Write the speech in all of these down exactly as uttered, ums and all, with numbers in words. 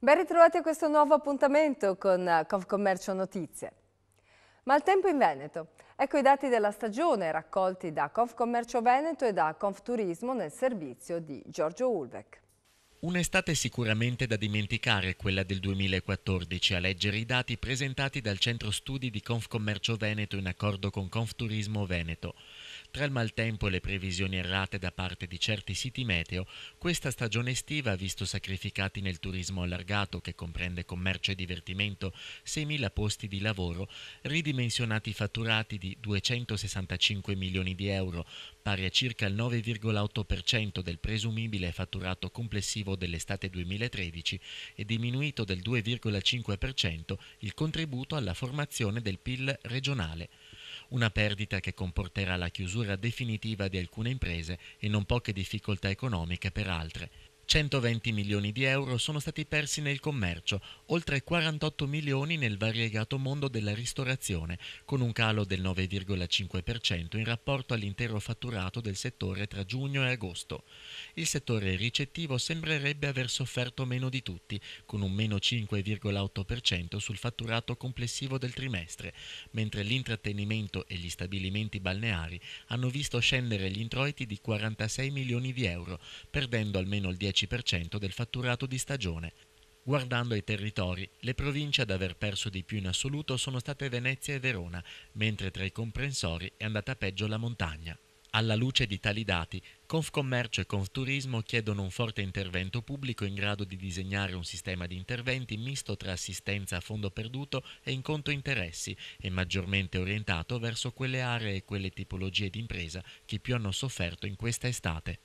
Ben ritrovati a questo nuovo appuntamento con Confcommercio Notizie. Maltempo in Veneto. Ecco i dati della stagione raccolti da Confcommercio Veneto e da Confturismo nel servizio di Giorgio Ulvec. Un'estate sicuramente da dimenticare quella del duemilaquattordici, a leggere i dati presentati dal centro studi di Confcommercio Veneto in accordo con Confturismo Veneto. Tra il maltempo e le previsioni errate da parte di certi siti meteo, questa stagione estiva ha visto sacrificati nel turismo allargato, che comprende commercio e divertimento, seimila posti di lavoro, ridimensionati fatturati di duecentosessantacinque milioni di euro, pari a circa il nove virgola otto per cento del presumibile fatturato complessivo dell'estate duemilatredici e diminuito del due virgola cinque per cento il contributo alla formazione del P I L regionale. Una perdita che comporterà la chiusura definitiva di alcune imprese e non poche difficoltà economiche per altre. centoventi milioni di euro sono stati persi nel commercio, oltre quarantotto milioni nel variegato mondo della ristorazione, con un calo del nove virgola cinque per cento in rapporto all'intero fatturato del settore tra giugno e agosto. Il settore ricettivo sembrerebbe aver sofferto meno di tutti, con un meno cinque virgola otto per cento sul fatturato complessivo del trimestre, mentre l'intrattenimento e gli stabilimenti balneari hanno visto scendere gli introiti di quarantasei milioni di euro, perdendo almeno il dieci per cento del fatturato di stagione. Guardando ai territori, le province ad aver perso di più in assoluto sono state Venezia e Verona, mentre tra i comprensori è andata peggio la montagna. Alla luce di tali dati, Confcommercio e Confturismo chiedono un forte intervento pubblico in grado di disegnare un sistema di interventi misto tra assistenza a fondo perduto e in conto interessi e maggiormente orientato verso quelle aree e quelle tipologie di impresa che più hanno sofferto in questa estate.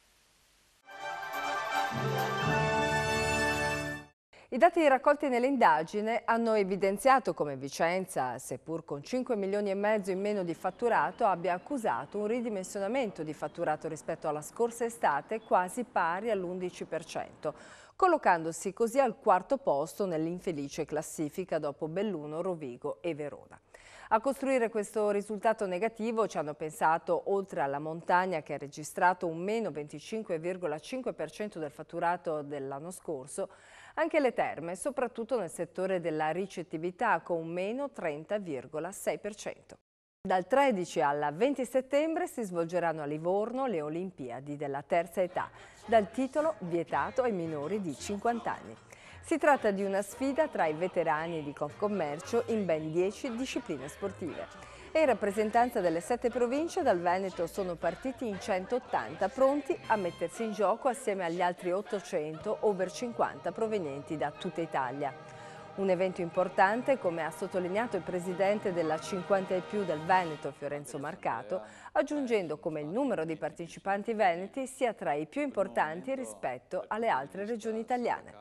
I dati raccolti nell'indagine hanno evidenziato come Vicenza, seppur con cinque milioni e mezzo in meno di fatturato, abbia accusato un ridimensionamento di fatturato rispetto alla scorsa estate quasi pari all'undici per cento, collocandosi così al quarto posto nell'infelice classifica dopo Belluno, Rovigo e Verona. A costruire questo risultato negativo ci hanno pensato, oltre alla montagna che ha registrato un meno venticinque virgola cinque per cento del fatturato dell'anno scorso, anche le terme, soprattutto nel settore della ricettività, con un meno trenta virgola sei per cento. Dal tredici al venti settembre si svolgeranno a Livorno le Olimpiadi della terza età, dal titolo vietato ai minori di cinquanta anni. Si tratta di una sfida tra i veterani di Confcommercio in ben dieci discipline sportive. E in rappresentanza delle sette province dal Veneto sono partiti in centottanta, pronti a mettersi in gioco assieme agli altri ottocento over cinquanta provenienti da tutta Italia. Un evento importante, come ha sottolineato il presidente della cinquanta e più del Veneto, Fiorenzo Marcato, aggiungendo come il numero di partecipanti veneti sia tra i più importanti rispetto alle altre regioni italiane.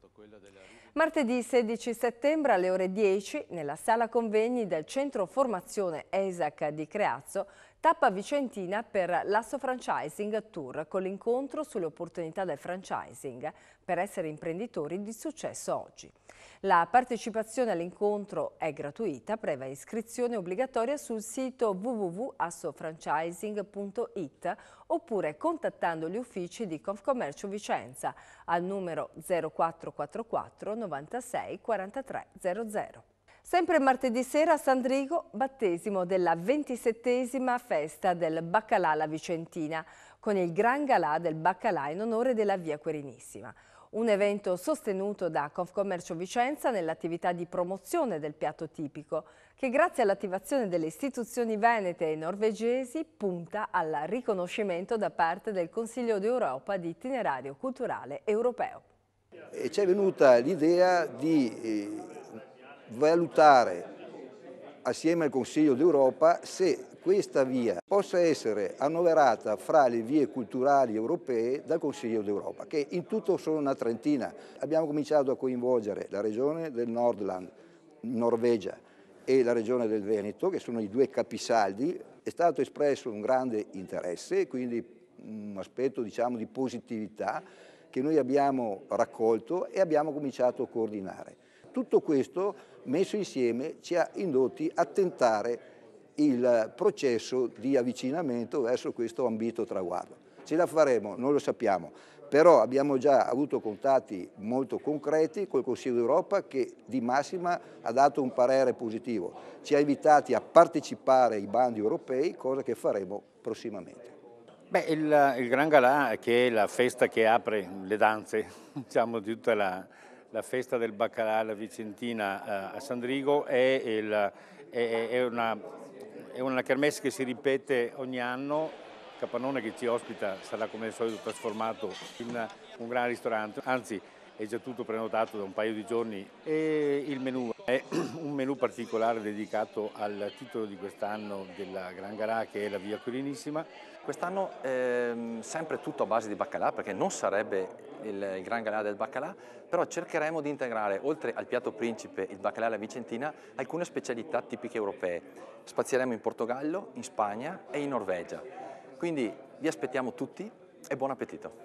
Martedì sedici settembre alle ore dieci, nella sala convegni del Centro Formazione E S A C di Creazzo, tappa vicentina per l'Asso Franchising Tour con l'incontro sulle opportunità del franchising per essere imprenditori di successo oggi. La partecipazione all'incontro è gratuita, previa iscrizione obbligatoria sul sito w w w punto assofranchising punto i t oppure contattando gli uffici di Confcommercio Vicenza al numero zero quattro quattro quattro novantasei quarantatré zero zero. Sempre martedì sera a Sandrigo, battesimo della ventisettesima festa del Baccalà alla Vicentina, con il Gran Galà del Baccalà in onore della Via Querenissima. Un evento sostenuto da Confcommercio Vicenza nell'attività di promozione del piatto tipico, che grazie all'attivazione delle istituzioni venete e norvegesi punta al riconoscimento da parte del Consiglio d'Europa di itinerario culturale europeo. E ci è venuta l'idea di eh, valutare assieme al Consiglio d'Europa se questa via possa essere annoverata fra le vie culturali europee dal Consiglio d'Europa, che in tutto sono una trentina. Abbiamo cominciato a coinvolgere la regione del Nordland, Norvegia, e la regione del Veneto, che sono i due capisaldi. È stato espresso un grande interesse, quindi un aspetto, diciamo, di positività che noi abbiamo raccolto e abbiamo cominciato a coordinare. Tutto questo messo insieme ci ha indotti a tentare il processo di avvicinamento verso questo ambito traguardo. Ce la faremo? Non lo sappiamo, Però abbiamo già avuto contatti molto concreti col Consiglio d'Europa che di massima ha dato un parere positivo. Ci ha invitati a partecipare ai bandi europei, cosa che faremo prossimamente. Beh, il, il Gran Galà, che è la festa che apre le danze, diciamo, di tutta la, la festa del baccalà alla Vicentina eh, a Sandrigo, è, il, è, è, una, è una kermesse che si ripete ogni anno. Capannone che ci ospita sarà come al solito trasformato in un gran ristorante, anzi è già tutto prenotato da un paio di giorni e il menù è un menù particolare dedicato al titolo di quest'anno della Gran Galà, che è la Via Quirinissima. Quest'anno ehm, sempre tutto a base di baccalà, perché non sarebbe il, il Gran Galà del baccalà, però cercheremo di integrare, oltre al piatto principe, il baccalà alla Vicentina, alcune specialità tipiche europee. Spazieremo in Portogallo, in Spagna e in Norvegia. Quindi vi aspettiamo tutti e buon appetito!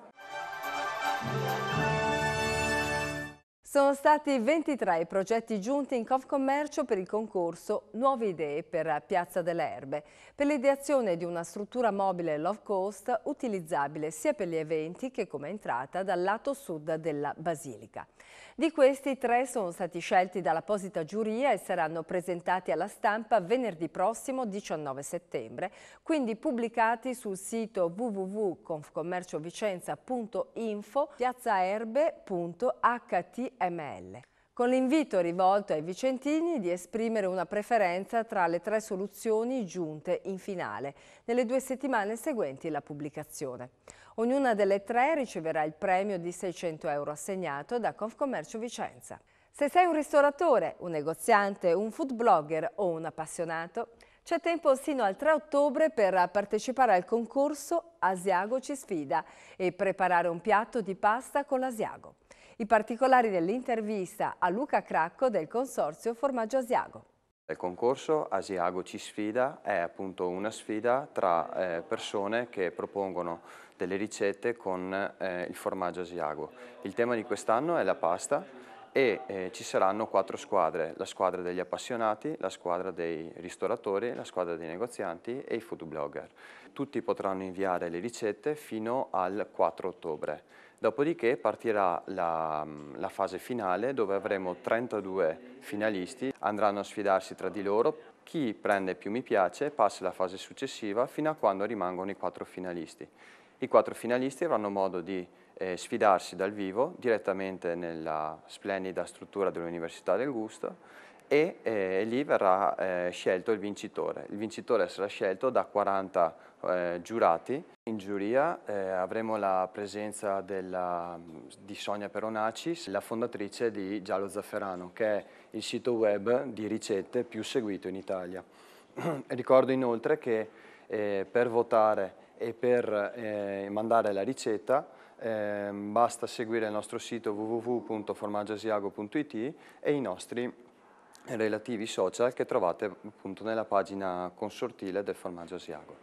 Sono stati ventitré i progetti giunti in Confcommercio per il concorso Nuove idee per Piazza delle Erbe, per l'ideazione di una struttura mobile low cost utilizzabile sia per gli eventi che come entrata dal lato sud della Basilica. Di questi, tre sono stati scelti dall'apposita giuria e saranno presentati alla stampa venerdì prossimo diciannove settembre, quindi pubblicati sul sito w w w punto confcommerciovicenza punto info piazzaerbe punto h t m l. Con l'invito rivolto ai vicentini di esprimere una preferenza tra le tre soluzioni giunte in finale, nelle due settimane seguenti la pubblicazione. Ognuna delle tre riceverà il premio di seicento euro assegnato da Confcommercio Vicenza. Se sei un ristoratore, un negoziante, un food blogger o un appassionato, c'è tempo sino al tre ottobre per partecipare al concorso Asiago ci sfida e preparare un piatto di pasta con l'Asiago. I particolari dell'intervista a Luca Cracco del Consorzio Formaggio Asiago. Il concorso Asiago ci sfida è appunto una sfida tra eh, persone che propongono delle ricette con eh, il formaggio Asiago. Il tema di quest'anno è la pasta e eh, ci saranno quattro squadre: la squadra degli appassionati, la squadra dei ristoratori, la squadra dei negozianti e i food blogger. Tutti potranno inviare le ricette fino al quattro ottobre. Dopodiché partirà la, la fase finale, dove avremo trentadue finalisti, andranno a sfidarsi tra di loro. Chi prende più mi piace passa alla fase successiva fino a quando rimangono i quattro finalisti. I quattro finalisti avranno modo di eh, sfidarsi dal vivo direttamente nella splendida struttura dell'Università del Gusto e eh, lì verrà eh, scelto il vincitore. Il vincitore sarà scelto da quaranta eh, giurati. In giuria eh, avremo la presenza della, di Sonia Peronaci, la fondatrice di Giallo Zafferano, che è il sito web di ricette più seguito in Italia. Ricordo inoltre che eh, per votare e per eh, mandare la ricetta eh, basta seguire il nostro sito w w w punto formaggioasiago punto i t e i nostri relativi social che trovate appunto nella pagina consortile del Formaggio Asiago.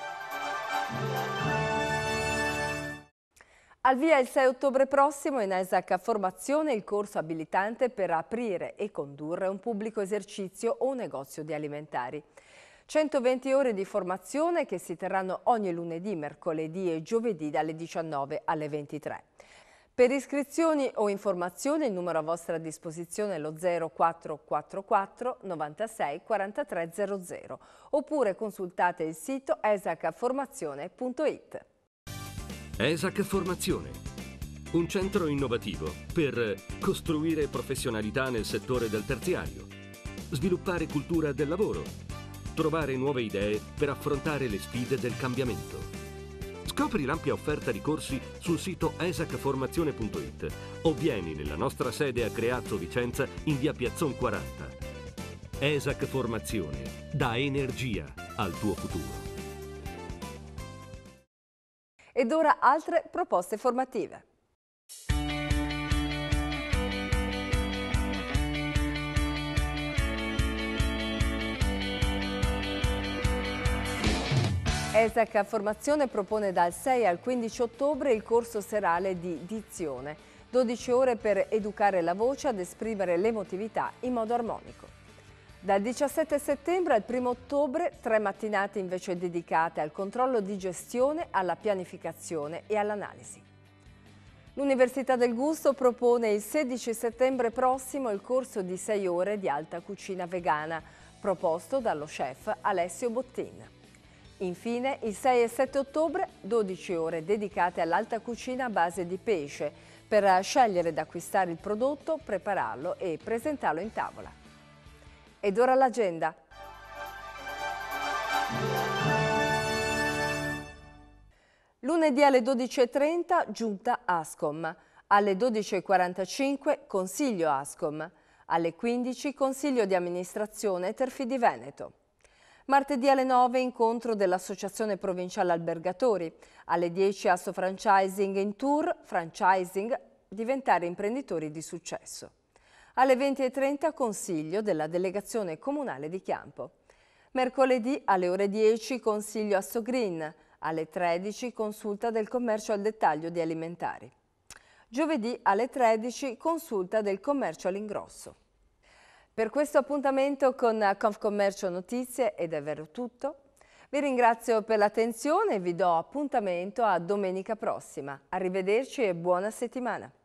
Al via il sei ottobre prossimo in ESAC Formazione il corso abilitante per aprire e condurre un pubblico esercizio o un negozio di alimentari. centoventi ore di formazione che si terranno ogni lunedì, mercoledì e giovedì dalle diciannove alle ventitré. Per iscrizioni o informazioni il numero a vostra disposizione è lo zero quattro quattro quattro novantasei quarantatré zero zero oppure consultate il sito esac formazione punto it. ESAC Formazione, un centro innovativo per costruire professionalità nel settore del terziario, sviluppare cultura del lavoro, trovare nuove idee per affrontare le sfide del cambiamento. Scopri l'ampia offerta di corsi sul sito esac formazione punto it o vieni nella nostra sede a Creazzo Vicenza in via Piazzon quaranta. ESAC Formazione dà energia al tuo futuro. Ed ora altre proposte formative. ESAC Formazione propone dal sei al quindici ottobre il corso serale di dizione, dodici ore per educare la voce ad esprimere l'emotività in modo armonico. Dal diciassette settembre al primo ottobre, tre mattinate invece dedicate al controllo di gestione, alla pianificazione e all'analisi. L'Università del Gusto propone il sedici settembre prossimo il corso di sei ore di alta cucina vegana, proposto dallo chef Alessio Bottin. Infine, il sei e sette ottobre, dodici ore dedicate all'alta cucina a base di pesce, per scegliere ed acquistare il prodotto, prepararlo e presentarlo in tavola. Ed ora l'agenda. Lunedì alle dodici e trenta giunta Ascom, alle dodici e quarantacinque Consiglio Ascom, alle quindici Consiglio di amministrazione Terfidi Veneto. Martedì alle nove incontro dell'Associazione Provinciale Albergatori, alle dieci Asso Franchising in Tour, Franchising, diventare imprenditori di successo. Alle venti e trenta Consiglio della Delegazione Comunale di Chiampo. Mercoledì alle ore dieci Consiglio Asso Green, alle tredici consulta del commercio al dettaglio di alimentari. Giovedì alle tredici consulta del commercio all'ingrosso. Per questo appuntamento con Confcommercio Notizie è davvero tutto. Vi ringrazio per l'attenzione e vi do appuntamento a domenica prossima. Arrivederci e buona settimana.